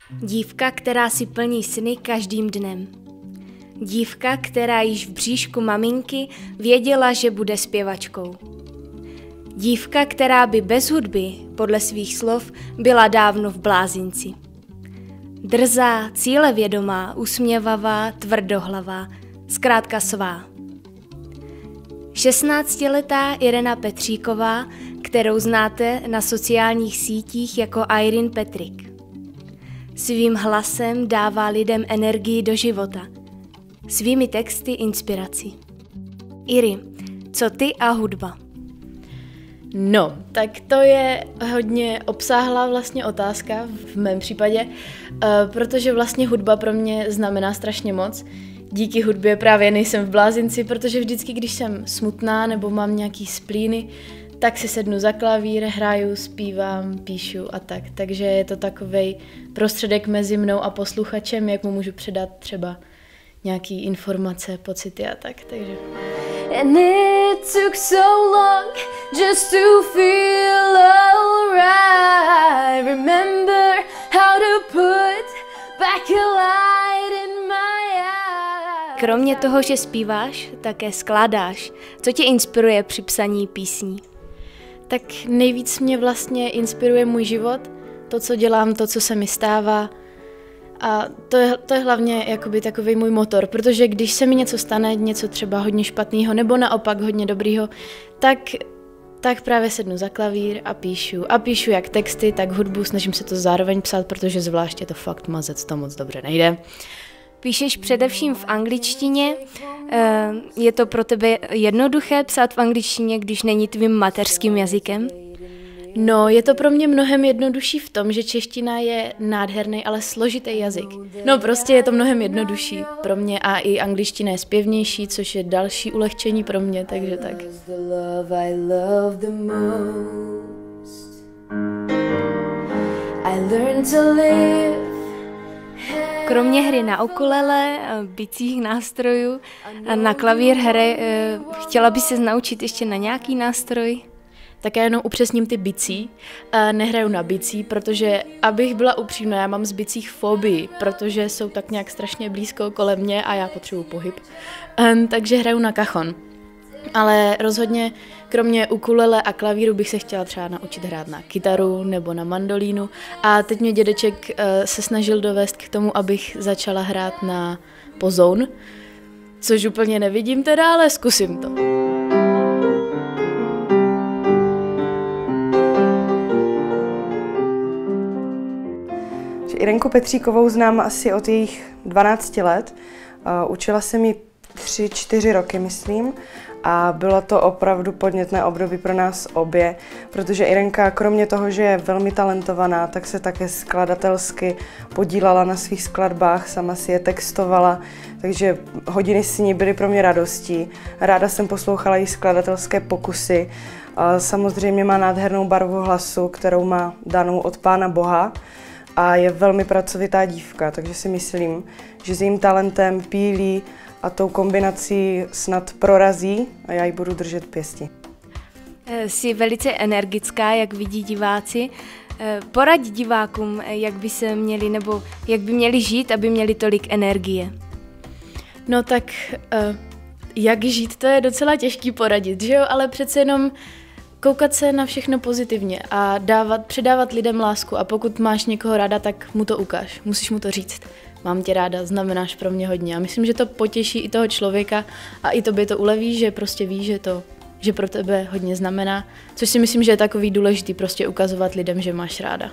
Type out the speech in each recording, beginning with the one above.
Dívka, která si plní sny každým dnem. Dívka, která již v bříšku maminky věděla, že bude zpěvačkou. Dívka, která by bez hudby, podle svých slov, byla dávno v blázinci. Drzá, cílevědomá, usměvavá, tvrdohlavá, zkrátka svá. 16letá Irena Petříková, kterou znáte na sociálních sítích jako Irene Petrik. Svým hlasem dává lidem energii do života. Svými texty inspiraci. Iri, co ty a hudba? No, tak to je hodně obsáhlá vlastně otázka v mém případě, protože vlastně hudba pro mě znamená strašně moc. Díky hudbě právě nejsem v blázinci, protože vždycky, když jsem smutná nebo mám nějaký splíny, tak si sednu za klavír, hraju, zpívám, píšu a tak. Takže je to takovej prostředek mezi mnou a posluchačem, jak mu můžu předat třeba nějaký informace, pocity a tak. Takže. And it took so long just to feel alright. Remember how to put back a light in my eyes. Kromě toho, že zpíváš, také skládáš. Co tě inspiruje při psaní písní? Tak nejvíc mě vlastně inspiruje můj život, to, co dělám, to, co se mi stává. A to je hlavně jakoby takový můj motor, protože když se mi něco stane, něco třeba hodně špatného nebo naopak hodně dobrýho, tak právě sednu za klavír a píšu. A píšu jak texty, tak hudbu, snažím se to zároveň psát, protože zvlášť je to fakt mazec, to moc dobře nejde. Píšeš především v angličtině. Je to pro tebe jednoduché psát v angličtině, když není tvým mateřským jazykem? No, je to pro mě mnohem jednodušší v tom, že čeština je nádherný, ale složitý jazyk. No, prostě je to mnohem jednodušší pro mě a i angličtina je zpěvnější, což je další ulehčení pro mě, takže tak. Kromě hry na ukulele, bicích nástrojů a na klavír hry, chtěla by se naučit ještě na nějaký nástroj? Tak já jenom upřesním ty bicí. Nehraju na bicí, protože abych byla upřímná, já mám z bicích fobii, protože jsou tak nějak strašně blízko kolem mě a já potřebuji pohyb. Takže hraju na cajon. Ale rozhodně kromě ukulele a klavíru bych se chtěla třeba naučit hrát na kytaru nebo na mandolínu. A teď mě dědeček se snažil dovést k tomu, abych začala hrát na pozoun, což úplně nevidím teda, ale zkusím to. Irenku Petříkovou znám asi od jejich 12 let. Učila jsem ji 3-4 roky, myslím, a bylo to opravdu podnětné období pro nás obě, protože Irenka kromě toho, že je velmi talentovaná, tak se také skladatelsky podílala na svých skladbách, sama si je textovala, takže hodiny s ní byly pro mě radostí. Ráda jsem poslouchala její skladatelské pokusy. Samozřejmě má nádhernou barvu hlasu, kterou má danou od Pána Boha. A je velmi pracovitá dívka, takže si myslím, že s jejím talentem pílí a tou kombinací snad prorazí a já ji budu držet pěsti. Jsi velice energická, jak vidí diváci. Poraď divákům, jak by se měli nebo jak by měli žít, aby měli tolik energie. No tak jak žít, to je docela těžký poradit, že jo? Ale přece jenom koukat se na všechno pozitivně a předávat lidem lásku a pokud máš někoho ráda, tak mu to ukáž, musíš mu to říct. Mám tě ráda, znamenáš pro mě hodně a myslím, že to potěší i toho člověka a i tobě to uleví, že prostě ví, že pro tebe hodně znamená, což si myslím, že je takový důležitý prostě ukazovat lidem, že máš ráda.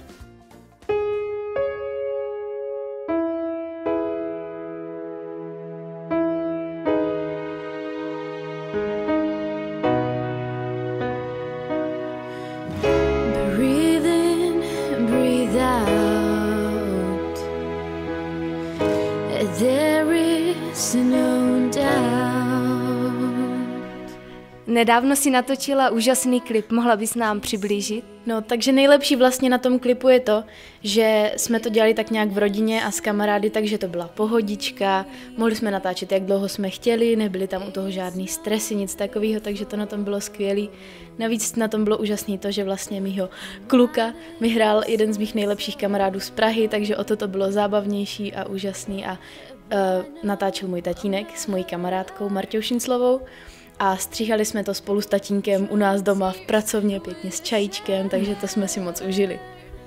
Nedávno si natočila úžasný klip, mohla bys nám přiblížit? No, takže nejlepší vlastně na tom klipu je to, že jsme to dělali tak nějak v rodině a s kamarády, takže to byla pohodička, mohli jsme natáčet, jak dlouho jsme chtěli, nebyly tam u toho žádný stresy, nic takového, takže to na tom bylo skvělý. Navíc na tom bylo úžasný to, že vlastně mýho kluka mi hrál jeden z mých nejlepších kamarádů z Prahy, takže o to bylo zábavnější a úžasný a natáčel můj tatínek s mojí kamarádkou Marťou Šinclovou. A stříhali jsme to spolu s tatínkem u nás doma v pracovně pěkně s čajíčkem, takže to jsme si moc užili.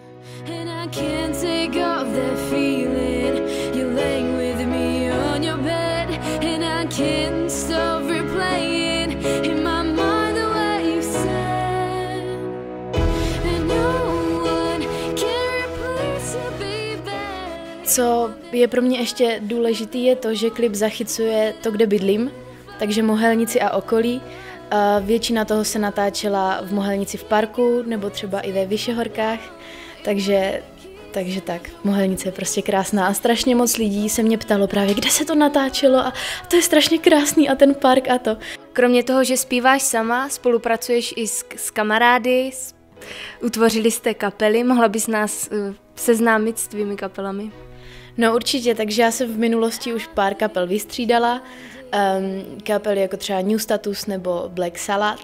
Co je pro mě ještě důležitý, je to, že klip zachycuje to, kde bydlím, takže Mohelnici a okolí. Většina toho se natáčela v Mohelnici v parku nebo třeba i ve Vyšehorkách, takže tak, Mohelnice je prostě krásná a strašně moc lidí se mě ptalo právě, kde se to natáčelo a to je strašně krásný a ten park a to. Kromě toho, že zpíváš sama, spolupracuješ i s kamarády, utvořili jste kapely, mohla bys nás seznámit s tvými kapelami? No určitě, takže já jsem v minulosti už pár kapel vystřídala, kapely jako třeba New Status nebo Black Salad.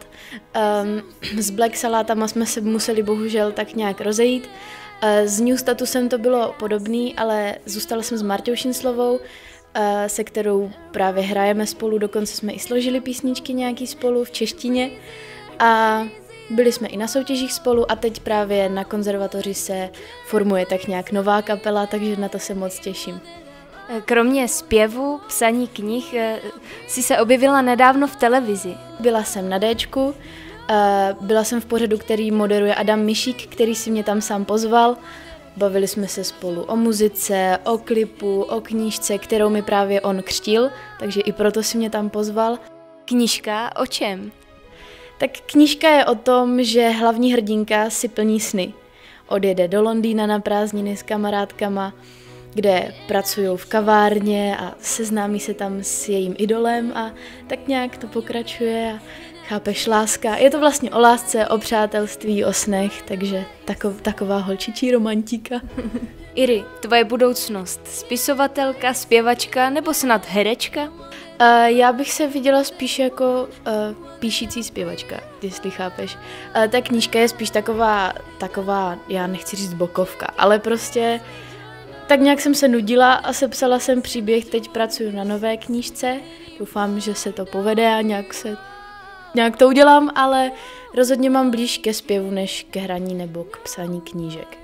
S Black Salátama jsme se museli bohužel tak nějak rozejít. S New Statusem to bylo podobný, ale zůstala jsem s Marťou Šinclovou, se kterou právě hrajeme spolu, dokonce jsme i složili písničky nějaký spolu v češtině a byli jsme i na soutěžích spolu a teď právě na konzervatoři se formuje tak nějak nová kapela, takže na to se moc těším. Kromě zpěvu, psaní knih, jsi se objevila nedávno v televizi. Byla jsem na Dčku, byla jsem v pořadu, který moderuje Adam Mišík, který si mě tam sám pozval. Bavili jsme se spolu o muzice, o klipu, o knížce, kterou mi právě on křtil, takže i proto si mě tam pozval. Knížka o čem? Tak knížka je o tom, že hlavní hrdinka si plní sny. Odjede do Londýna na prázdniny s kamarádkama, kde pracují v kavárně a seznámí se tam s jejím idolem a tak nějak to pokračuje a chápeš, láska. Je to vlastně o lásce, o přátelství, o snech, takže taková holčičí romantika. Iri, tvoje budoucnost, spisovatelka, zpěvačka nebo snad herečka? Já bych se viděla spíš jako píšící zpěvačka, jestli chápeš. Ta knížka je spíš taková, já nechci říct bokovka, ale prostě tak nějak jsem se nudila a sepsala jsem příběh, teď pracuji na nové knížce, doufám, že se to povede a nějak to udělám, ale rozhodně mám blíž ke zpěvu než ke hraní nebo k psaní knížek.